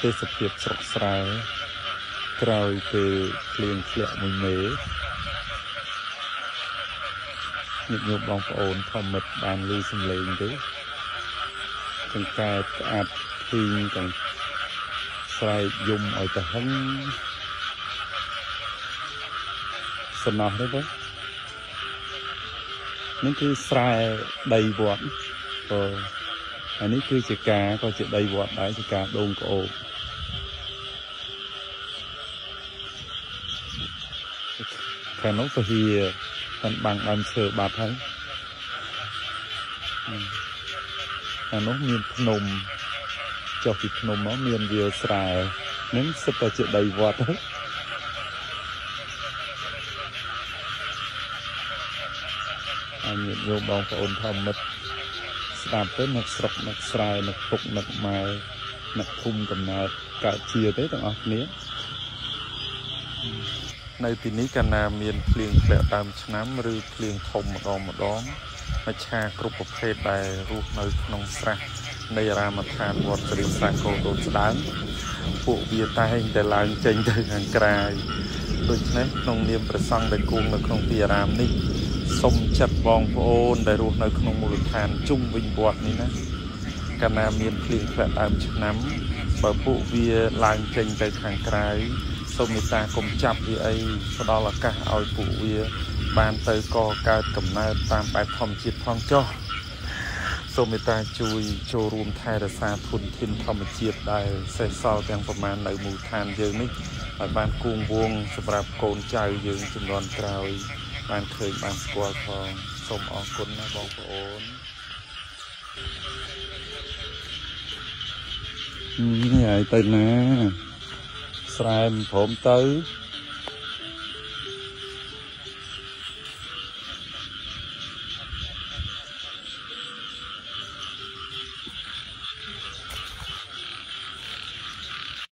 ទេសភាពស្រុកស្រែក្រោយពេលភ្លៀងធ្លាក់មួយមេញាតិញោមបងប្អូនធម្មមិត្តបានឮសំឡេងទេចង្កែតស្អាតពីងទាំងស្រែកយំឲ្យទៅហឹងសំណោះទេបងនេះគឺស្រែដីវត្តអានេះគឺជាការក៏ជាដីវត្តដែរជាការដូងក្អូបខាងនោះពហិបានបាំងដើមឈើបាត់ហើយខាងនោះមានភ្នំចុះពីភ្នំមកមានវាលស្រែនឹងសិតតែជាដីវត្តហើយញាតិញោមបងប្អូនធម្មមិត្តស្ដាប់ទៅនឹកស្រុកនឹកស្រែនឹកពុកនឹកម៉ែនឹកភូមិកំណើតកើតជាទេទាំងអស់គ្នានៅទីនេះកាលណាមានភ្លៀងធ្លាក់ដើមឆ្នាំឬភ្លៀងធំម្ដងមច្ឆាគ្រប់ប្រភេទដែលរស់នៅក្នុងស្រះនៃអារាមដ្ឋានវត្តស្រីសាគរដូនស្ដើងពួកវាតែងតែឡើងចេញទៅខាងក្រៅដូច្នេះក្នុងនាមព្រះសង្ឃដែលគង់នៅក្នុងទីអារាមនេះសូមចាត់បងប្អូនដែលរស់នៅក្នុងមូលដ្ឋានជុំវិញវត្តនេះណាកាលណាមានភ្លៀងធ្លាក់ដើមឆ្នាំបើពួកវាឡើងចេញទៅខាងក្រៅសូមមេត្តាកុំចាប់វាអីផ្ដល់ឱកាសឲ្យពួកវាបានទៅកកើតកំណើតតាមបែបធម្មជាតិផងចុះសូមមេត្តាជួយចូលរួមថែរក្សាធនធានធម្មជាតិដែលសេសសល់ទាំងប្រមាណនៅមូលដ្ឋានយើងនេះឲ្យបានគង់វង្សសម្រាប់កូនចៅយើងជំនាន់ក្រោយបានឃើញបានស្គាល់ផងសូមអរគុណណាបងប្អូននេះហើយទៅណាស្រែព្រមទៅ